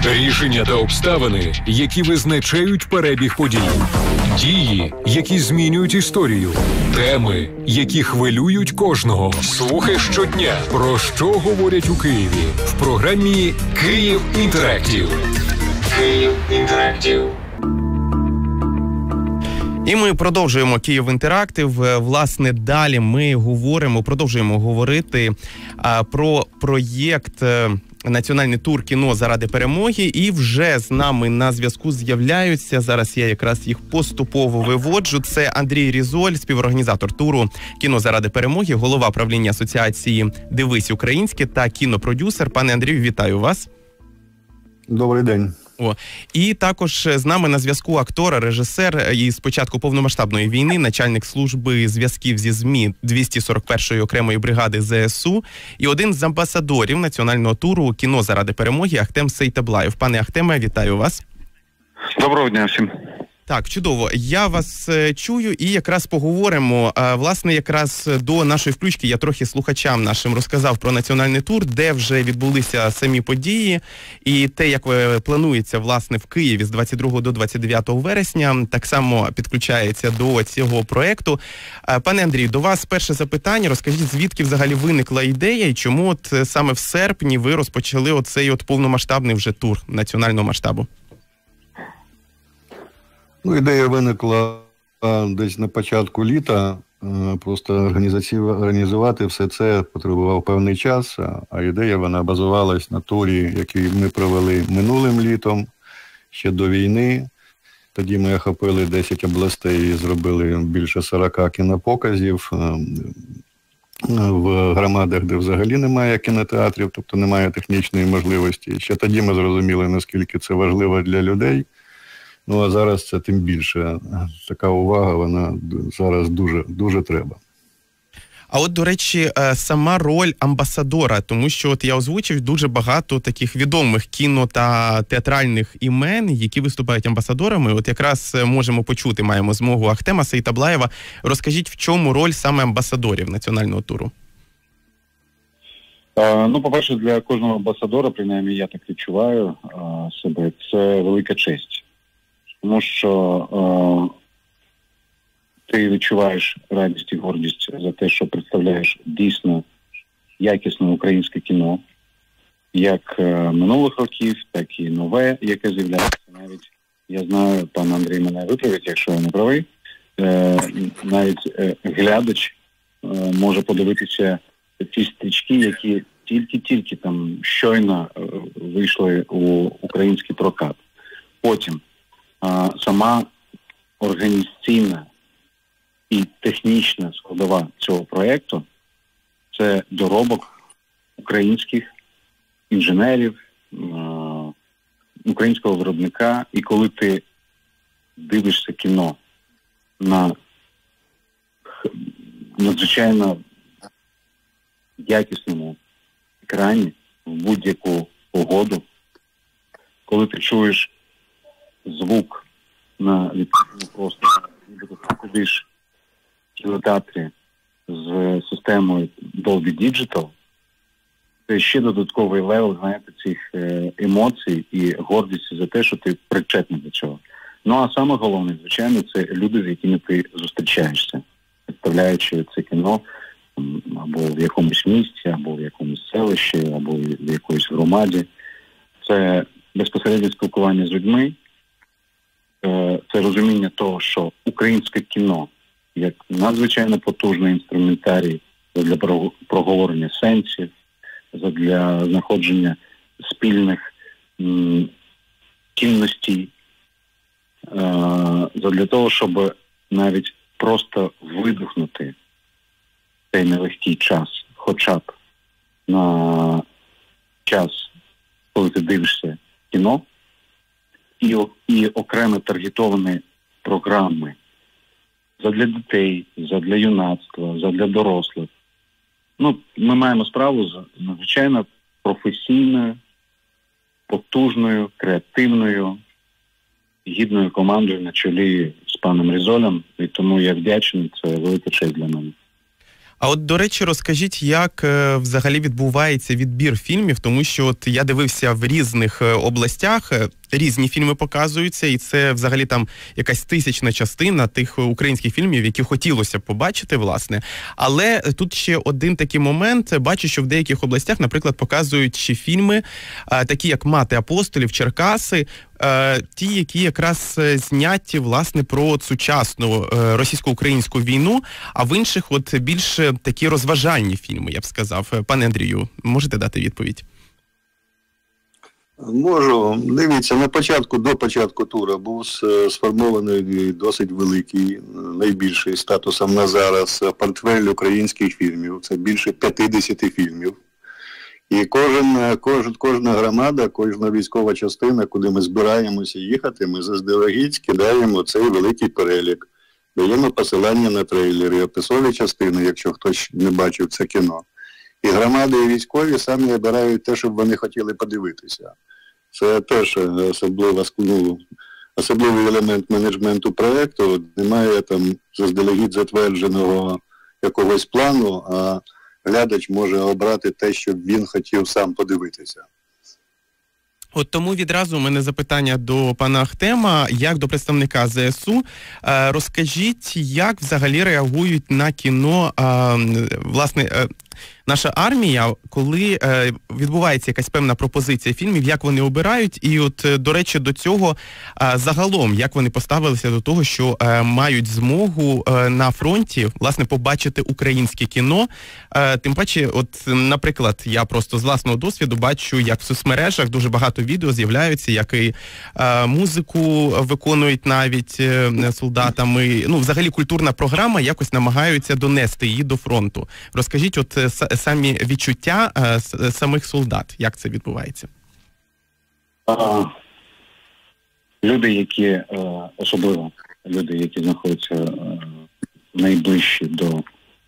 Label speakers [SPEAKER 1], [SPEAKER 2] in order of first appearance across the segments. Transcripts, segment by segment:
[SPEAKER 1] Рішення та обставини, які визначають перебіг подій. Дії, які змінюють історію. Теми, які хвилюють кожного. Слухай щодня, про що говорять у Києві. В програмі «Київ Інтерактив». «Київ Інтерактив».
[SPEAKER 2] І ми продовжуємо «Київ Інтерактив». Власне, далі ми продовжуємо говорити про проєкт «Національний тур кіно заради перемоги». І вже з нами на зв'язку з'являються, зараз я якраз їх поступово виводжу, це Андрій Різоль, співорганізатор туру «Кіно заради перемоги», голова правління асоціації «Дивись українське» та кінопродюсер. Пане Андрію, вітаю вас.
[SPEAKER 3] Добрий день.
[SPEAKER 2] І також з нами на зв'язку актор, режисер і з початку повномасштабної війни, начальник служби зв'язків зі ЗМІ 241-ї окремої бригади ЗСУ і один з амбасадорів національного туру «Кіно заради перемоги» Ахтем Сейтаблаєв. Пане Ахтеме, вітаю вас.
[SPEAKER 4] Доброго дня всім.
[SPEAKER 2] Так, чудово. Я вас чую і якраз поговоримо. Власне, якраз до нашої включки я трохи слухачам нашим розказав про національний тур, де вже відбулися самі події і те, як планується, власне, в Києві з 22 до 29 вересня, так само підключається до цього проєкту. Пане Андрію, до вас перше запитання. Розкажіть, звідки взагалі виникла ідея і чому от саме в серпні ви розпочали оцей от повномасштабний вже тур національного масштабу?
[SPEAKER 3] Ідея виникла десь на початку літа. Просто організувати все це потребував певний час, а ідея вона базувалась на турі, який ми провели минулим літом, ще до війни. Тоді ми охопили 10 областей і зробили більше 40 кінопоказів в громадах, де взагалі немає кінотеатрів, тобто немає технічної можливості. Ще тоді ми зрозуміли, наскільки це важливо для людей. А зараз це тим більше. Така увага, вона зараз дуже треба.
[SPEAKER 2] А от, до речі, сама роль амбасадора, тому що от я озвучив дуже багато таких відомих кіно- та театральних імен, які виступають амбасадорами. От якраз можемо почути, маємо змогу Ахтема Сейтаблаєва. Розкажіть, в чому роль саме амбасадорів національного туру?
[SPEAKER 4] По-перше, для кожного амбасадора, принаймні я так відчуваю себе, це велика честь. Тому що ти відчуваєш радість і гордість за те, що представляєш дійсно якісне українське кіно, як минулих років, так і нове, яке з'являється. Навіть, я знаю, пан Андрій мене виправить, якщо я не правий, навіть глядач може подивитися ті стрічки, які тільки там щойно вийшли у український прокат. Потім сама організаційна і технічна складова цього проєкту – це доробок українських інженерів, українського виробника. І коли ти дивишся кіно на надзвичайно якісному екрані в будь-яку погоду, коли ти чуєш звук на відкритому просторі, ніби ти сидиш в кінотеатрі з системою Dolby Digital, це ще додатковий левел, знаєте, цих емоцій і гордості за те, що ти причетний до цього. А саме головне, звичайно, це люди, з якими ти зустрічаєшся, представляючи це кіно або в якомусь місті, або в якомусь селищі, або в якоїсь громаді. Це безпосереднє спілкування з людьми, це розуміння того, що українське кіно як надзвичайно потужний інструментарій для проговорення сенсів, для знаходження спільних цінностей, для того, щоб навіть просто видихнути цей нелегкий час, хоча б на час, коли ти дивишся кіно, і окремо таргетовані програми задля дітей, задля юнацтва, задля дорослих. Ми маємо справу з надзвичайно професійною, потужною, креативною, гідною командою на чолі з паном Різолем, і тому я вдячний, це велика честь для мене.
[SPEAKER 2] А от, до речі, розкажіть, як взагалі відбувається відбір фільмів, тому що от я дивився в різних областях, різні фільми показуються, і це взагалі там якась 1000 частина тих українських фільмів, які хотілося б побачити, власне. Але тут ще один такий момент, бачу, що в деяких областях, наприклад, показують ще фільми, такі як «Мати апостолів», «Черкаси», ті, які якраз зняті, власне, про сучасну російсько-українську війну, а в інших от більш такі розважальні фільми, я б сказав. Пане Андрію, можете дати відповідь?
[SPEAKER 3] Можу. Дивіться, до початку тура був сформований досить великий, найбільший статусом на зараз портфель українських фільмів. Це більше 50 фільмів. І кожна громада, кожна військова частина, куди ми збираємося їхати, ми заздалегідь скидаємо цей великий перелік. Даємо посилання на трейлери, описові частини, якщо хтось не бачив це кіно. І громади і військові самі обирають те, що б вони хотіли подивитися. Це теж особливий елемент менеджменту проєкту. Немає там заздалегідь затвердженого якогось плану, а глядач може обрати те, що він хотів сам подивитися.
[SPEAKER 2] От тому відразу у мене запитання до пана Ахтема, як до представника ЗСУ. Розкажіть, як взагалі реагують на кіно, власне, наша армія, коли відбувається якась певна пропозиція фільмів, як вони обирають, і от, до речі, до цього загалом, як вони поставилися до того, що мають змогу на фронті, власне, побачити українське кіно. Тим паче, от, наприклад, я просто з власного досвіду бачу, як в соцмережах дуже багато відео з'являються, як і музику виконують навіть солдатами. Ну, взагалі, культурна програма якось намагаються донести її до фронту. Розкажіть, от самі відчуття самих солдат, як це відбувається?
[SPEAKER 4] Люди, які, особливо люди, які знаходяться найближче до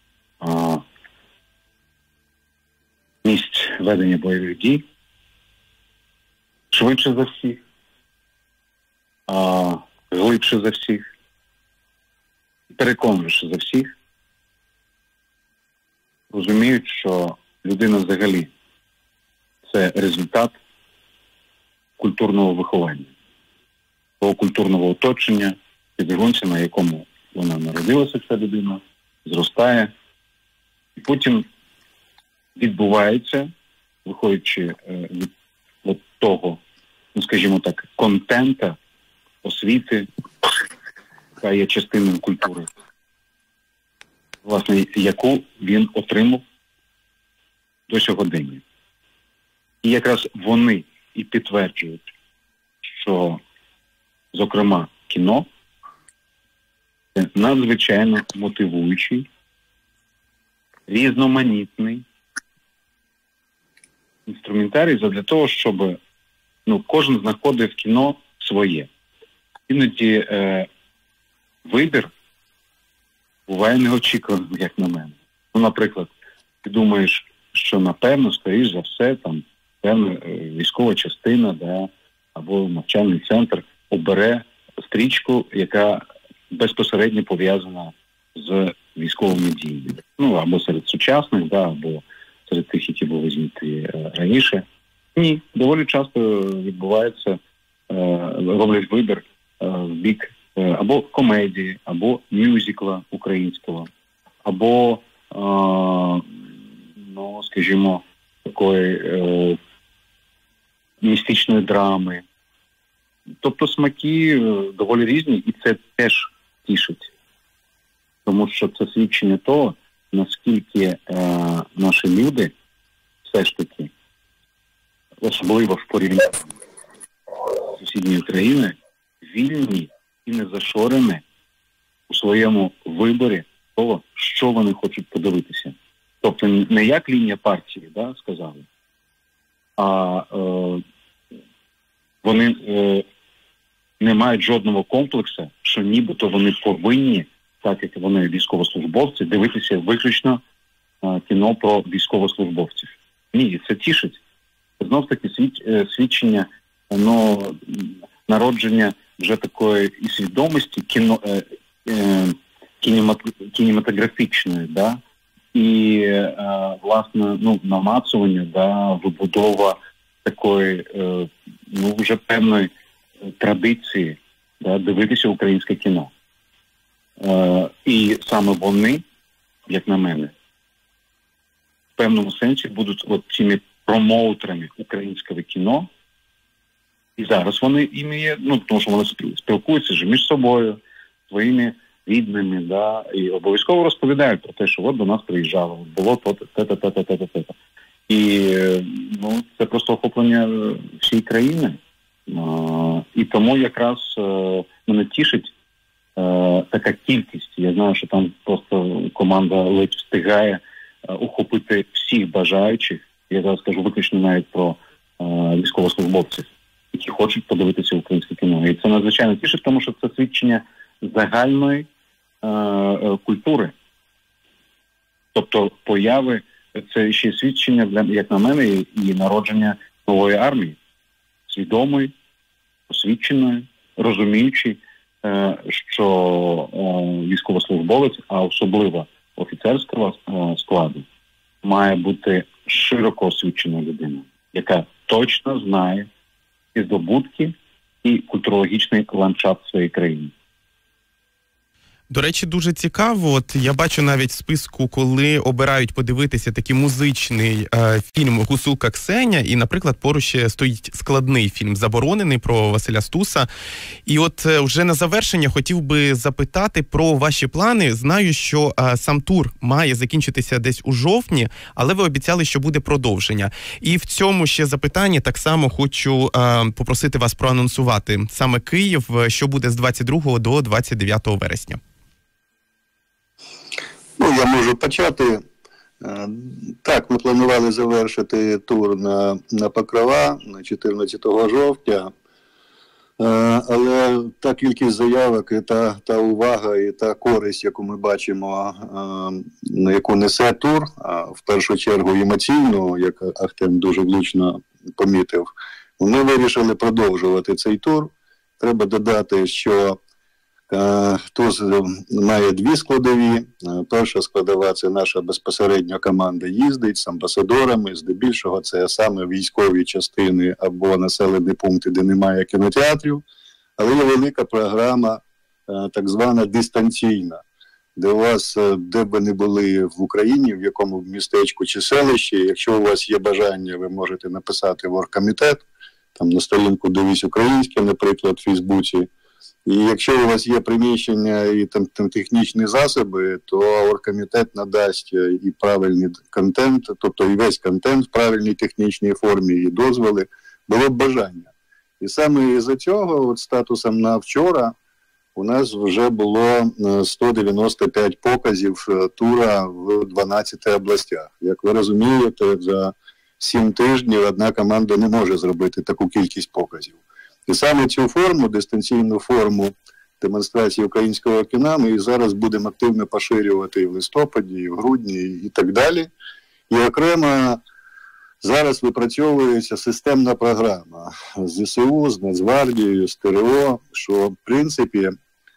[SPEAKER 4] місць ведення бойових дій, швидше за всіх, глибше за всіх, переконливіше за всіх, розуміють, що людина взагалі це результат культурного виховання, того культурного оточення, підґрунтя, на якому вона народилася, ця людина, зростає. І потім відбувається, виходячи від того, ну, скажімо так, контента, освіти, яка є частиною культури, власне, яку він отримав до сьогодення. І якраз вони і підтверджують, що, зокрема, кіно – це надзвичайно мотивуючий, різноманітний інструментарій для того, щоб кожен знаходив в кіно своє. Іноді вибір буває неочікуваним, як на мене. Ну, наприклад, ти думаєш, що, напевно, скоріш за все, там, певна військова частина, да, або навчальний центр обере стрічку, яка безпосередньо пов'язана з військовими діями. Ну, або серед сучасних, да, або серед тих, які були зняті раніше. Ні, доволі часто відбувається, роблять вибір в бік або комедії, або мюзикла українського, або, скажімо, такої містичної драми. Тобто смаки доволі різні, і це теж тішить. Тому що це свідчення того, наскільки наші люди все ж таки, особливо в порівнянні з сусідньою країною, вільні і не зашорені у своєму виборі того, що вони хочуть подивитися. Тобто не як лінія партії, да, сказали, а вони не мають жодного комплексу, що нібито вони повинні, так як вони військовослужбовці, дивитися виключно кіно про військовослужбовців. Ні, це тішить. Знов таки свідчення народження вже такої і свідомості кінематографічної, да, І, власне, намацування, вибудова такої, вже певної традиції, дивитися українське кіно. І саме вони, як на мене, в певному сенсі будуть цими промоутерами українського кіно. І зараз вони іми є, тому що вони спілкуються ж між собою, своїми рідними, і обов'язково розповідають про те, що от до нас приїжджало, було те. І це просто охоплення всієї країни. І тому якраз мене тішить така кількість. Я знаю, що там просто команда ледь встигає охопити всіх бажаючих. Я зараз кажу виключно навіть про військовослужбовців, які хочуть подивитися українське кіно. І це надзвичайно тішить, тому що це свідчення загальної культури. Тобто появи, це ще свідчення, як на мене, і народження нової армії. Свідомої, освіченої, розуміючи, що військовослужбовець, а особливо офіцерського складу, має бути широко освіченою людиною, яка точно знає і здобутки, і культурологічний ландшафт своєї країни.
[SPEAKER 2] До речі, дуже цікаво. Я бачу навіть в списку, коли обирають подивитися такий музичний фільм «Гуцулка Ксеня», і, наприклад, поруч стоїть складний фільм «Заборонений» про Василя Стуса. І вже на завершення хотів би запитати про ваші плани. Знаю, що сам тур має закінчитися десь у жовтні, але ви обіцяли, що буде продовження. І в цьому ще запитанні так само хочу попросити вас проанонсувати саме Київ, що буде з 22 до 29 вересня.
[SPEAKER 3] Я можу почати. Так, ми планували завершити тур на Покрова на 14 жовтня, але та кількість заявок і та увага і та користь, яку ми бачимо, на яку несе тур, в першу чергу емоційну, як Ахтем дуже влучно помітив, ми вирішили продовжувати цей тур. Треба додати, що тур має дві складові. Перша складова – це наша безпосередня команда їздить з амбасадорами, здебільшого це саме військові частини або населені пункти, де немає кінотеатрів, але є велика програма, так звана дистанційна, де у вас, де б ви не були в Україні, в якому містечку чи селищі, якщо у вас є бажання, ви можете написати в оргкомітет, там на сторінку «Дивись українське», наприклад, в Фейсбуці. І якщо у вас є приміщення і там технічні засоби, то оргкомітет надасть і правильний контент, тобто і весь контент в правильній технічній формі, і дозволи, було б бажання. І саме із-за цього, статусом на вчора, у нас вже було 195 показів тура в 12 областях. Як ви розумієте, за 7 тижнів одна команда не може зробити таку кількість показів. І саме цю форму, дистанційну форму демонстрації українського кіна ми і зараз будемо активно поширювати і в листопаді, і в грудні, і так далі. І окремо зараз випрацьовується системна програма з ЗСУ, з Нацгвардією, з ТРО, що, в принципі,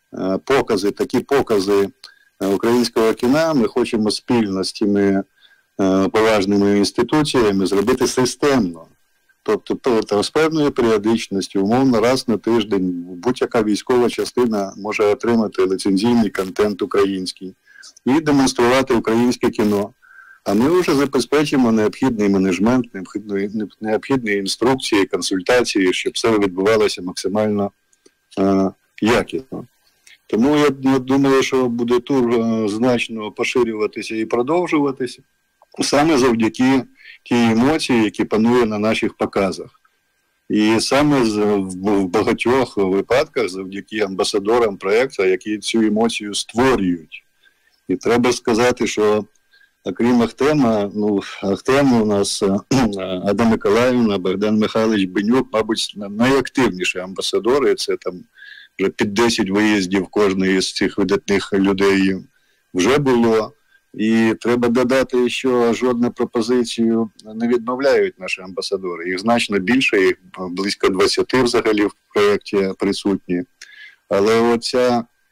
[SPEAKER 3] такі покази українського кіна ми хочемо спільно з тими поважними інституціями зробити системно. Тобто з певною періодичністю, умовно, раз на тиждень будь-яка військова частина може отримати ліцензійний контент український і демонструвати українське кіно. А ми вже забезпечимо необхідний менеджмент, необхідні інструкції, консультації, щоб все відбувалося максимально якісно. Тому я думаю, що буде тур значно поширюватися і продовжуватися саме завдяки ті емоції, які панують на наших показах. І саме в багатьох випадках завдяки амбасадорам проєкту, які цю емоцію створюють. І треба сказати, що окрім Ахтема, Ахтем у нас Ада Миколаївна, Богдан Михайлович Бенюк, мабуть, найактивніші амбасадори, це там вже під 10 виїздів кожної з цих видатних людей вже було. І треба додати, що жодну пропозицію не відмовляють наші амбасадори. Їх значно більше, їх близько 20 взагалі в проєкті присутні. Але оця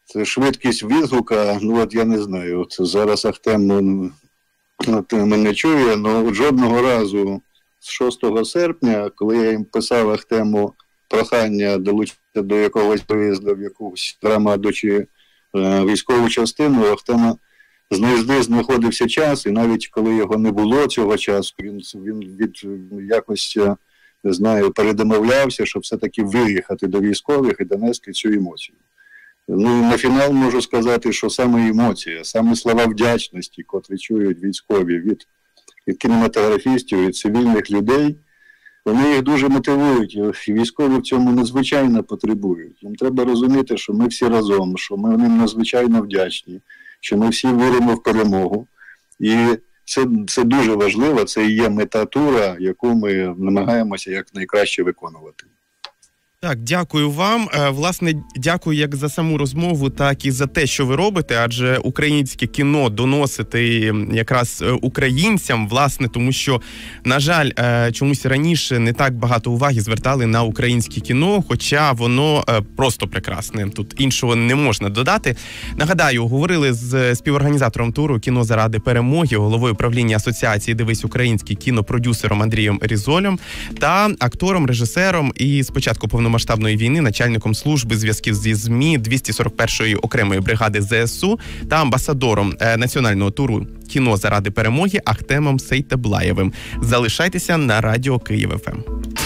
[SPEAKER 3] Це швидкість відгука, ну от я не знаю, от зараз Ахтем мене чує, але жодного разу з 6 серпня, коли я їм писав Ахтему прохання долучитися до якогось виїзду в якусь громаду чи військову частину, Ахтема завжди знаходився час, і навіть коли його не було цього часу, він якось, не знаю, передомовлявся, щоб все-таки виїхати до військових і донести цю емоцію. Ну, на фінал можу сказати, що саме емоція, саме слова вдячності, котрі чують військові від кінематографістів, від цивільних людей, вони їх дуже мотивують, і військові в цьому надзвичайно потребують. Їм треба розуміти, що ми всі разом, що ми їм надзвичайно вдячні, що ми всі віримо в перемогу. І це дуже важливо, це і є мета тура, яку ми намагаємося якнайкраще виконувати.
[SPEAKER 2] Так, дякую вам. Власне, дякую як за саму розмову, так і за те, що ви робите, адже українське кіно доносите якраз українцям, власне, тому що, на жаль, чомусь раніше не так багато уваги звертали на українське кіно, хоча воно просто прекрасне. Тут іншого не можна додати. Нагадаю, говорили з співорганізатором туру «Кіно заради перемоги», головою правління асоціації «Дивись українське кіно» продюсером Андрієм Різолем та актором, режисером і спочатку повномасштабної війни начальником служби зв'язків зі ЗМІ 241-ї окремої бригади ЗСУ та амбасадором національного туру «Кіно заради перемоги» Ахтемом Сейтеблаєвим. Залишайтеся на Радіо Київ ФМ.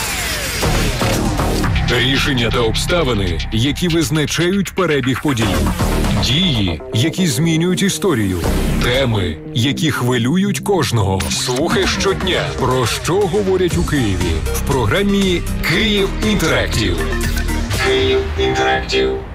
[SPEAKER 1] Рішення та обставини, які визначають перебіг подій. Дії, які змінюють історію. Теми, які хвилюють кожного. Слухай щодня, про що говорять у Києві. В програмі «Київ Інтерактив». Київ Інтерактив.